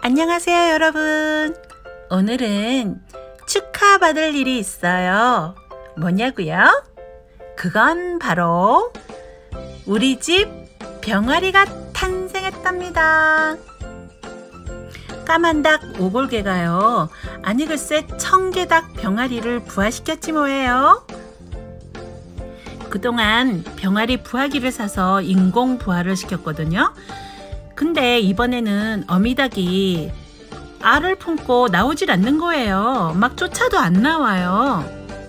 안녕하세요 여러분. 오늘은 축하받을 일이 있어요. 뭐냐고요? 그건 바로 우리 집 병아리가 탄생했답니다. 까만 닭 오골개가요, 아니 글쎄 청개닭 병아리를 부화시켰지 뭐예요. 그동안 병아리 부화기를 사서 인공 부화를 시켰거든요. 근데 이번에는 어미닭이 알을 품고 나오질 않는 거예요. 막 쫓아도 안 나와요.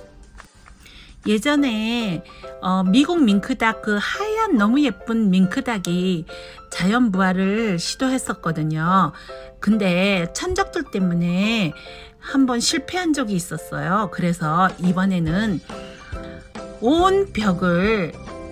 예전에 미국 밍크닭, 그 하얀 너무 예쁜 밍크닭이 자연 부화를 시도했었거든요. 근데 천적들 때문에 한번 실패한 적이 있었어요. 그래서 이번에는 온 벽을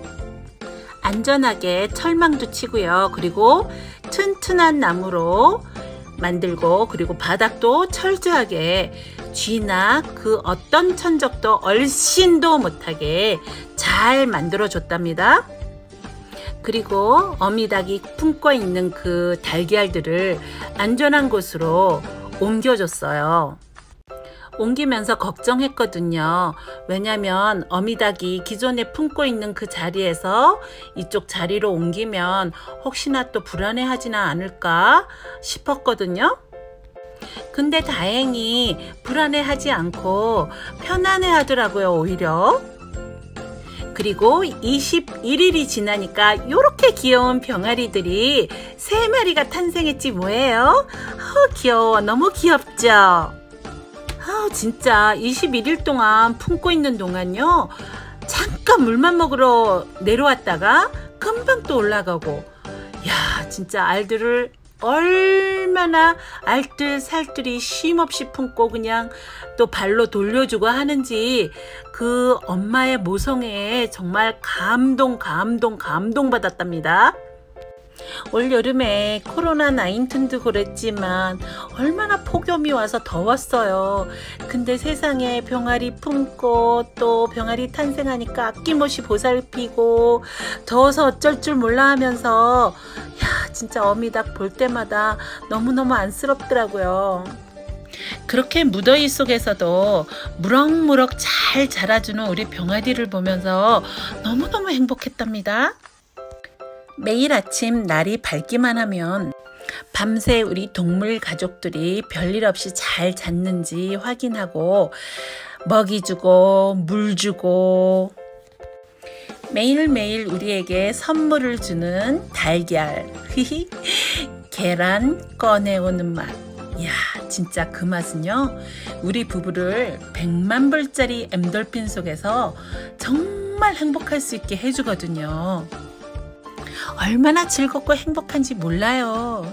안전하게 철망도 치고요. 그리고 튼튼한 나무로 만들고, 그리고 바닥도 철저하게 쥐나 그 어떤 천적도 얼씬도 못하게 잘 만들어 줬답니다. 그리고 어미닭이 품고 있는 그 달걀들을 안전한 곳으로 옮겨줬어요. 옮기면서 걱정했거든요. 왜냐면 어미닭이 기존에 품고 있는 그 자리에서 이쪽 자리로 옮기면 혹시나 또 불안해하지는 않을까 싶었거든요. 근데 다행히 불안해하지 않고 편안해 하더라고요, 오히려. 그리고 21일이 지나니까 이렇게 귀여운 병아리들이 3마리가 탄생했지 뭐예요. 귀여워. 너무 귀엽죠? 진짜 21일 동안 품고 있는 동안요, 잠깐 물만 먹으러 내려왔다가 금방 또 올라가고, 야 진짜 알들을 얼마나 알뜰살뜰히 쉼없이 품고 그냥 또 발로 돌려주고 하는지 그 엄마의 모성애에 정말 감동 받았답니다. 올 여름에 코로나19도 그랬지만 얼마나 폭염이 와서 더웠어요. 근데 세상에 병아리 품고 또 병아리 탄생하니까 아낌없이 보살피고 더워서 어쩔 줄 몰라 하면서, 야 진짜 어미닭 볼 때마다 너무너무 안쓰럽더라고요. 그렇게 무더위 속에서도 무럭무럭 잘 자라주는 우리 병아리를 보면서 너무너무 행복했답니다. 매일 아침 날이 밝기만 하면 밤새 우리 동물 가족들이 별일 없이 잘 잤는지 확인하고 먹이 주고 물 주고 매일매일 우리에게 선물을 주는 달걀, 계란 꺼내오는 맛. 이야 진짜 그 맛은요, 우리 부부를 100만 불짜리 엔돌핀 속에서 정말 행복할 수 있게 해주거든요. 얼마나 즐겁고 행복한지 몰라요.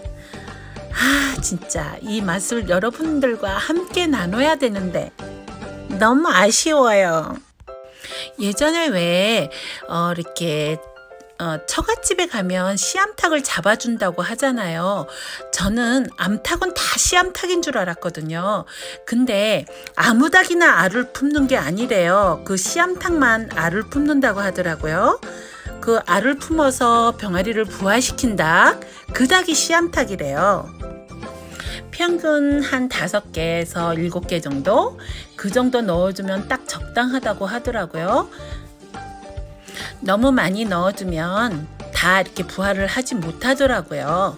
진짜 이 맛을 여러분들과 함께 나눠야 되는데 너무 아쉬워요. 예전에 왜 이렇게 처갓집에 가면 씨암탉을 잡아준다고 하잖아요. 저는 암탉은 다 씨암탉인 줄 알았거든요. 근데 아무 닭이나 알을 품는 게 아니래요. 그 씨암탉만 알을 품는다고 하더라고요. 그 알을 품어서 병아리를 부화시킨 닭, 그 닭이 씨암탉이래요. 평균 한 5개에서 7개 정도? 그 정도 넣어주면 딱 적당하다고 하더라고요. 너무 많이 넣어주면 다 이렇게 부화를 하지 못하더라고요.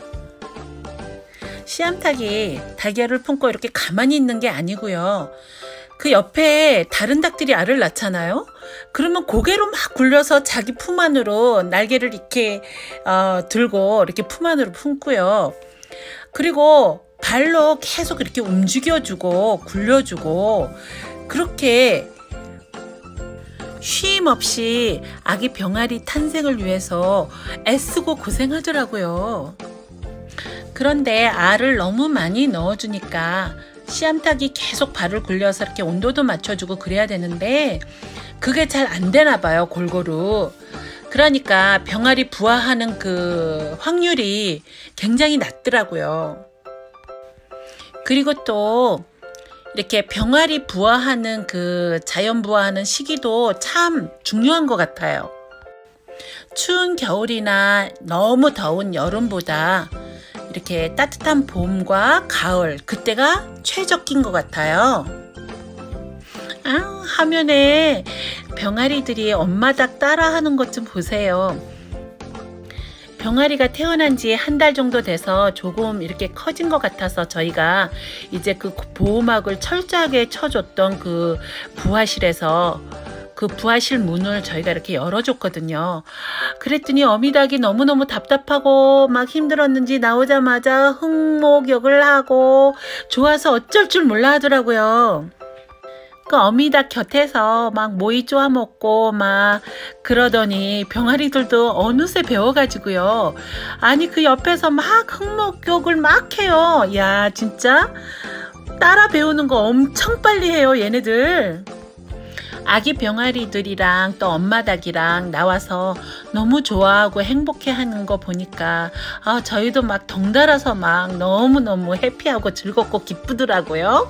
씨암탉이 달걀을 품고 이렇게 가만히 있는 게 아니고요. 그 옆에 다른 닭들이 알을 낳잖아요. 그러면 고개로 막 굴려서 자기 품 안으로 날개를 이렇게 들고 이렇게 품 안으로 품고요. 그리고 발로 계속 이렇게 움직여주고 굴려주고 그렇게 쉼 없이 아기 병아리 탄생을 위해서 애쓰고 고생하더라고요. 그런데 알을 너무 많이 넣어주니까 씨암탉이 계속 발을 굴려서 이렇게 온도도 맞춰주고 그래야 되는데 그게 잘 안 되나 봐요, 골고루. 그러니까 병아리 부화하는 그 확률이 굉장히 낮더라고요. 그리고 또 이렇게 병아리 부화하는 그 자연 부화하는 시기도 참 중요한 것 같아요. 추운 겨울이나 너무 더운 여름보다 이렇게 따뜻한 봄과 가을, 그때가 최적기인 것 같아요. 화면에 병아리들이 엄마 닭 따라하는 것 좀 보세요. 병아리가 태어난 지 한 달 정도 돼서 조금 이렇게 커진 것 같아서 저희가 이제 그 보호막을 철저하게 쳐줬던 그 부화실에서 그 부화실 문을 저희가 이렇게 열어줬거든요. 그랬더니 어미닭이 너무너무 답답하고 막 힘들었는지 나오자마자 흙목욕을 하고 좋아서 어쩔 줄 몰라 하더라고요. 그 어미닭 곁에서 막 모이 쪼아 먹고 막 그러더니 병아리들도 어느새 배워가지고요. 아니 그 옆에서 막 흙목욕을 막 해요. 야 진짜 따라 배우는 거 엄청 빨리 해요 얘네들. 아기 병아리들이랑 또 엄마 닭이랑 나와서 너무 좋아하고 행복해 하는 거 보니까 저희도 막 덩달아서 막 너무너무 해피하고 즐겁고 기쁘더라고요.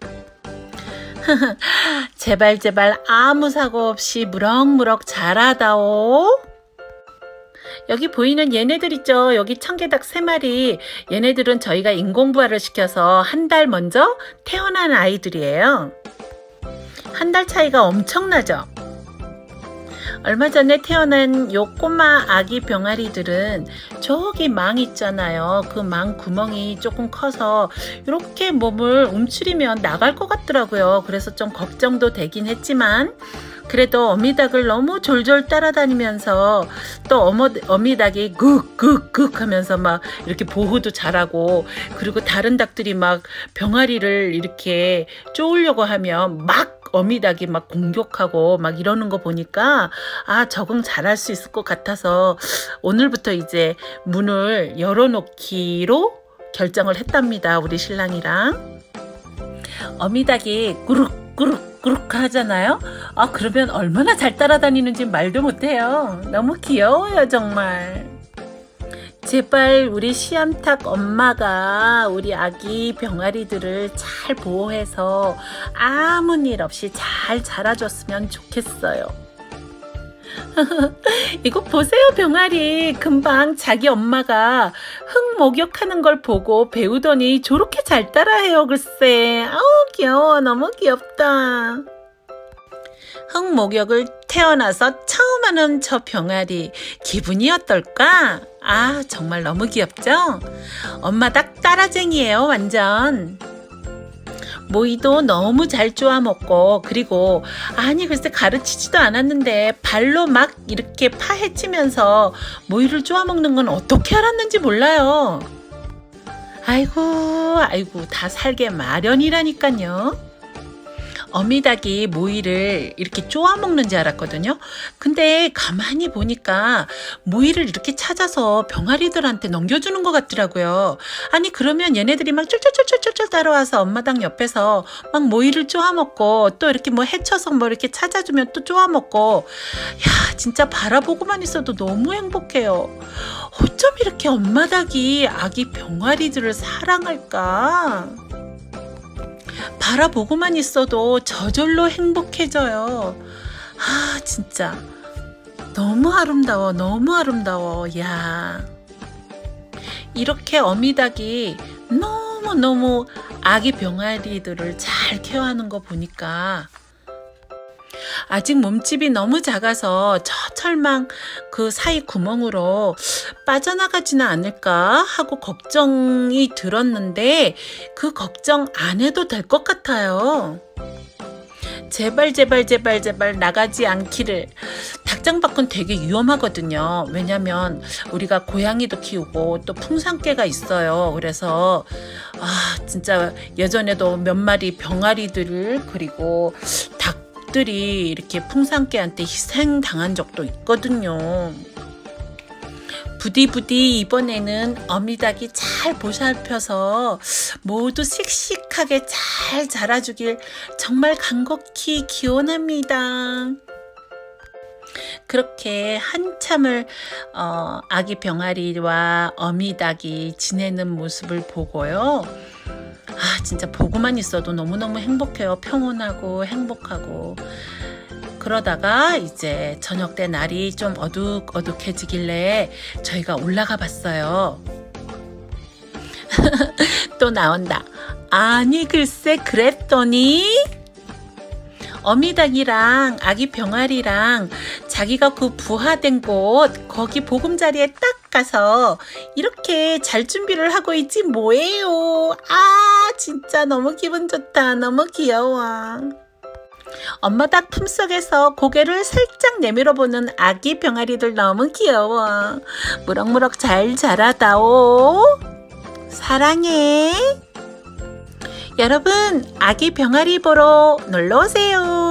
제발 아무 사고 없이 무럭무럭 자라다오. 여기 보이는 얘네들 있죠. 여기 청개닭 3마리. 얘네들은 저희가 인공부화를 시켜서 한 달 먼저 태어난 아이들이에요. 한 달 차이가 엄청나죠. 얼마 전에 태어난 요 꼬마 아기 병아리들은 저기 망 있잖아요. 그 망 구멍이 조금 커서 이렇게 몸을 움츠리면 나갈 것 같더라고요. 그래서 좀 걱정도 되긴 했지만 그래도 어미닭을 너무 졸졸 따라다니면서 또 어미닭이 굿굿굿 하면서 막 이렇게 보호도 잘하고, 그리고 다른 닭들이 막 병아리를 이렇게 쪼으려고 하면 막 어미닭이 막 공격하고 막 이러는 거 보니까 적응 잘할 수 있을 것 같아서 오늘부터 이제 문을 열어놓기로 결정을 했답니다. 우리 신랑이랑. 어미닭이 꾸룩꾸룩 하잖아요. 그러면 얼마나 잘 따라다니는지 말도 못해요. 너무 귀여워요 정말. 제발 우리 씨암탉 엄마가 우리 아기 병아리들을 잘 보호해서 아무 일 없이 잘 자라줬으면 좋겠어요. 이거 보세요 병아리. 금방 자기 엄마가 흙 목욕하는 걸 보고 배우더니 저렇게 잘 따라해요. 글쎄 귀여워. 너무 귀엽다. 흙 목욕을 태어나서 처음 하는 저 병아리 기분이 어떨까? 정말 너무 귀엽죠? 엄마 닭 따라쟁이에요 완전. 모이도 너무 잘 쪼아 먹고, 그리고 글쎄 가르치지도 않았는데 발로 막 이렇게 파헤치면서 모이를 쪼아 먹는 건 어떻게 알았는지 몰라요. 아이고 다 살게 마련이라니까요. 어미닭이 모이를 이렇게 쪼아 먹는지 알았거든요. 근데 가만히 보니까 모이를 이렇게 찾아서 병아리들한테 넘겨주는 것 같더라고요. 그러면 얘네들이 막 쫄쫄쫄쫄쫄 따라와서 엄마닭 옆에서 막 모이를 쪼아 먹고, 또 이렇게 뭐 헤쳐서 뭐 이렇게 찾아주면 또 쪼아 먹고, 진짜 바라보고만 있어도 너무 행복해요. 어쩜 이렇게 엄마닭이 아기 병아리들을 사랑할까? 바라보고만 있어도 저절로 행복해져요. 진짜 너무 아름다워. 너무 아름다워. 야, 이렇게 어미닭이 너무너무 아기 병아리들을 잘 케어하는 거 보니까 아직 몸집이 너무 작아서 저 철망 그 사이 구멍으로 빠져나가지는 않을까 하고 걱정이 들었는데 그 걱정 안 해도 될 것 같아요. 제발 나가지 않기를. 닭장 밖은 되게 위험하거든요. 왜냐면 우리가 고양이도 키우고 또 풍산개가 있어요. 그래서 진짜 예전에도 몇 마리 병아리들을, 그리고 닭들이 이렇게 풍산개한테 희생당한 적도 있거든요. 부디 이번에는 어미닭이 잘 보살펴서 모두 씩씩하게 잘 자라주길 정말 간곡히 기원합니다. 그렇게 한참을 아기 병아리와 어미닭이 지내는 모습을 보고요. 진짜 보고만 있어도 너무너무 행복해요. 평온하고 행복하고. 그러다가 이제 저녁 때 날이 좀 어둑어둑해지길래 저희가 올라가 봤어요. 또 나온다. 아니 글쎄 그랬더니 어미닭이랑 아기 병아리랑 자기가 그 부화된 곳 거기 보금자리에 딱 가서 이렇게 잘 준비를 하고 있지 뭐예요. 아 진짜 너무 기분 좋다. 너무 귀여워. 엄마 닭 품속에서 고개를 살짝 내밀어 보는 아기 병아리들 너무 귀여워. 무럭무럭 잘 자라다오. 사랑해. 여러분, 아기 병아리 보러 놀러 오세요.